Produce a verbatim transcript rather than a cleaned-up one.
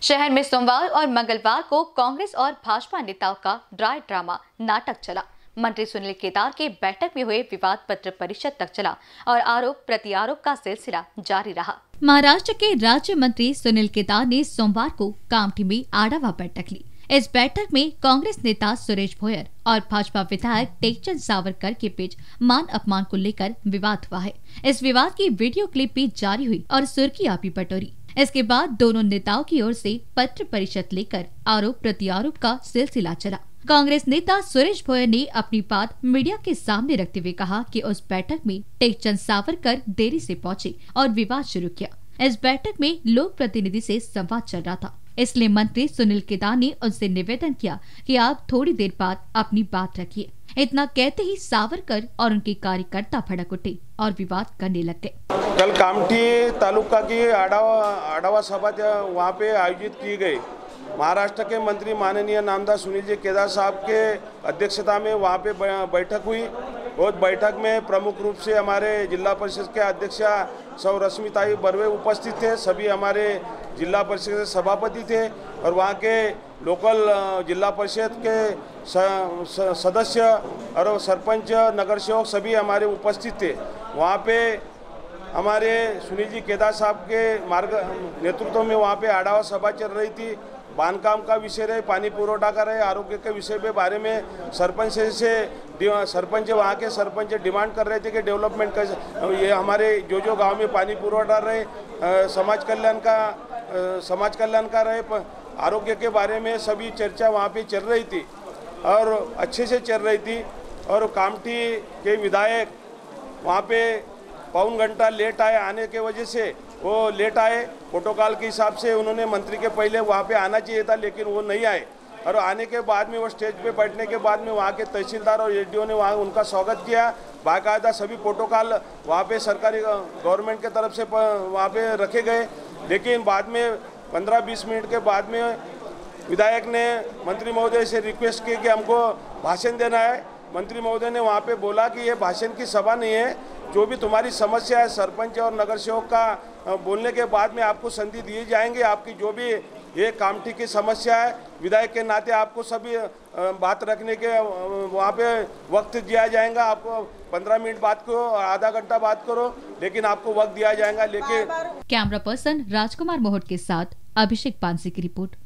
शहर में सोमवार और मंगलवार को कांग्रेस और भाजपा नेताओं का ड्राई ड्रामा नाटक चला। मंत्री सुनील केदार के बैठक में हुए विवाद पत्र परिषद तक चला और आरोप प्रत्यारोप का सिलसिला जारी रहा। महाराष्ट्र के राज्य मंत्री सुनील केदार ने सोमवार को कामठी में आडावा बैठक ली। इस बैठक में कांग्रेस नेता सुरेश भोयर और भाजपा विधायक टेकचंद सावरकर के बीच मान अपमान को लेकर विवाद हुआ है। इस विवाद की वीडियो क्लिप भी जारी हुई और सुर्खियां भी बटोरी। इसके बाद दोनों नेताओं की ओर से पत्र परिषद लेकर आरोप प्रत्यारोप का सिलसिला चला। कांग्रेस नेता सुरेश भोयर ने अपनी बात मीडिया के सामने रखते हुए कहा कि उस बैठक में टेकचंद सावरकर देरी से पहुंचे और विवाद शुरू किया। इस बैठक में लोक प्रतिनिधि से संवाद चल रहा था, इसलिए मंत्री सुनील केदार ने उनसे निवेदन किया कि आप थोड़ी देर बाद अपनी बात रखिए। इतना कहते ही सावरकर और उनके कार्यकर्ता भड़क उठे और विवाद करने लग गए। कल कामठी तालुका की आडावा आडावा सभा वहाँ पे आयोजित की गई। महाराष्ट्र के मंत्री माननीय नामदार सुनील जी केदार साहब के अध्यक्षता में वहाँ पे बैठक हुई। उस बैठक में प्रमुख रूप से हमारे जिला परिषद के अध्यक्षा सौ रश्मिताई बर्वे उपस्थित थे। सभी हमारे जिला परिषद के सभापति थे और वहाँ के लोकल जिला परिषद के सदस्य और सरपंच नगर सेवक सभी हमारे उपस्थित थे। वहाँ पे हमारे सुनील जी केदार साहब के मार्ग नेतृत्व में वहाँ पे आडावा सभा चल रही थी। बांधकाम का विषय रहे, पानी पुरवठा का रहे, आरोग्य के विषय के बारे में सरपंच से सरपंच वहाँ के सरपंच डिमांड कर रहे थे कि डेवलपमेंट का ये हमारे जो जो गांव में पानी पुरवठा रहे, आ, समाज कल्याण का आ, समाज कल्याण का रहे, आरोग्य के बारे में सभी चर्चा वहाँ पे चल रही थी और अच्छे से चल रही थी। और कामठी के विधायक वहाँ पे पौन घंटा लेट आए, आने के वजह से वो लेट आए। प्रोटोकॉल के हिसाब से उन्होंने मंत्री के पहले वहाँ पे आना चाहिए था, लेकिन वो नहीं आए। और आने के बाद में वो स्टेज पे बैठने के बाद में वहाँ के तहसीलदार और एडीओ ने वहाँ उनका स्वागत किया। बाकायदा सभी प्रोटोकॉल वहाँ पे सरकारी गवर्नमेंट के तरफ से वहाँ पे रखे गए। लेकिन बाद में पंद्रह बीस मिनट के बाद में विधायक ने मंत्री महोदय से रिक्वेस्ट की कि हमको भाषण देना है। मंत्री महोदय ने वहाँ पे बोला कि ये भाषण की सभा नहीं है, जो भी तुम्हारी समस्या है सरपंच और नगर सेवक का बोलने के बाद में आपको संधि दिए जाएंगे। आपकी जो भी ये कामठी की समस्या है, विधायक के नाते आपको सभी बात रखने के वहाँ पे वक्त दिया जाएगा। आपको पंद्रह मिनट बात करो, आधा घंटा बात करो, लेकिन आपको वक्त दिया जाएगा। लेकिन कैमरा पर्सन राजकुमार मोहट के साथ अभिषेक पानसी की रिपोर्ट।